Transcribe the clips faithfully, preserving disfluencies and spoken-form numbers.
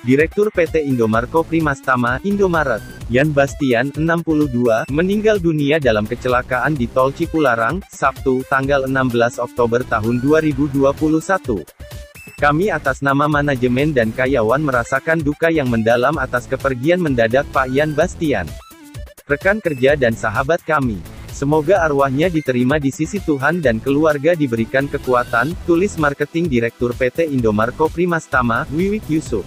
Direktur P T Indomarko Primastama, Indomaret, Yan Bastian, enam puluh dua, meninggal dunia dalam kecelakaan di Tol Cipularang, Sabtu, tanggal enam belas Oktober tahun dua ribu dua puluh satu. Kami atas nama manajemen dan karyawan merasakan duka yang mendalam atas kepergian mendadak Pak Yan Bastian, rekan kerja dan sahabat kami. Semoga arwahnya diterima di sisi Tuhan dan keluarga diberikan kekuatan, tulis Marketing Direktur P T Indomarko Primastama, Wiwik Yusuf.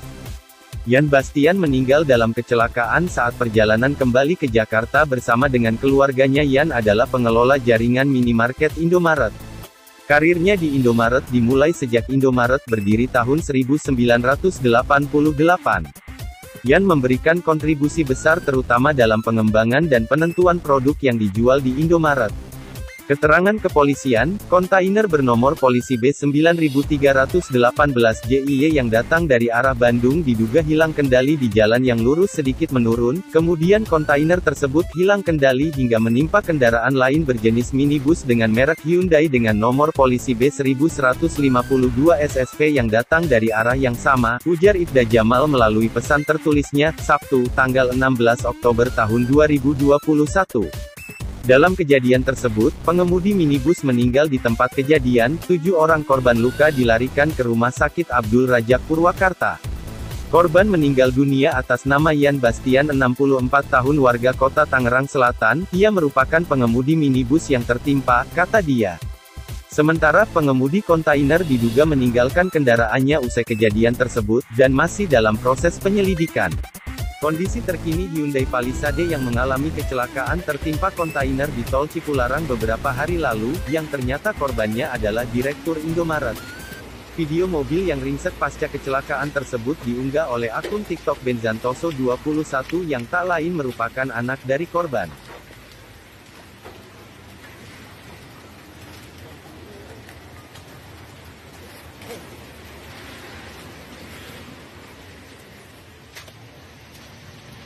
Yan Bastian meninggal dalam kecelakaan saat perjalanan kembali ke Jakarta bersama dengan keluarganya. Yan adalah pengelola jaringan minimarket Indomaret. Karirnya di Indomaret dimulai sejak Indomaret berdiri tahun seribu sembilan ratus delapan puluh delapan. Yan memberikan kontribusi besar terutama dalam pengembangan dan penentuan produk yang dijual di Indomaret. Keterangan kepolisian, kontainer bernomor polisi B sembilan tiga satu delapan J I Y yang datang dari arah Bandung diduga hilang kendali di jalan yang lurus sedikit menurun, kemudian kontainer tersebut hilang kendali hingga menimpa kendaraan lain berjenis minibus dengan merek Hyundai dengan nomor polisi B seribu seratus lima puluh dua S S V yang datang dari arah yang sama, ujar Ibda Jamal melalui pesan tertulisnya, Sabtu, tanggal enam belas Oktober tahun dua ribu dua puluh satu. Dalam kejadian tersebut, pengemudi minibus meninggal di tempat kejadian, tujuh orang korban luka dilarikan ke Rumah Sakit Abdul Razak Purwakarta. Korban meninggal dunia atas nama Yan Bastian enam puluh empat tahun warga kota Tangerang Selatan, ia merupakan pengemudi minibus yang tertimpa, kata dia. Sementara pengemudi kontainer diduga meninggalkan kendaraannya usai kejadian tersebut, dan masih dalam proses penyelidikan. Kondisi terkini Hyundai Palisade yang mengalami kecelakaan tertimpa kontainer di Tol Cipularang beberapa hari lalu, yang ternyata korbannya adalah Direktur Indomaret. Video mobil yang ringsek pasca kecelakaan tersebut diunggah oleh akun TikTok Benzantoso dua puluh satu yang tak lain merupakan anak dari korban.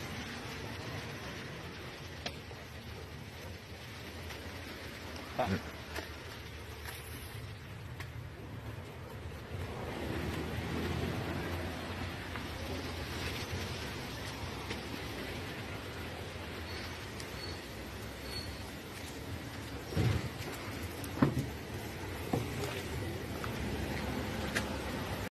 Pak.